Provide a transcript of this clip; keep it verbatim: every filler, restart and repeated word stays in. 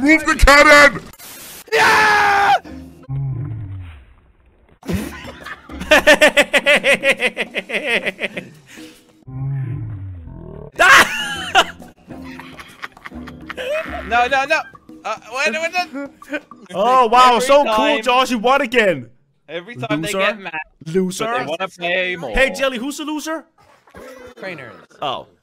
Move the cannon! Yeah! No, no, no. Uh, wait, wait, wait. Oh, wow. Every So time, cool, Josh. You won again. Every time Loser. they get mad, Loser. but they want to play more. Hey, Jelly, who's the loser? Crainers. Oh.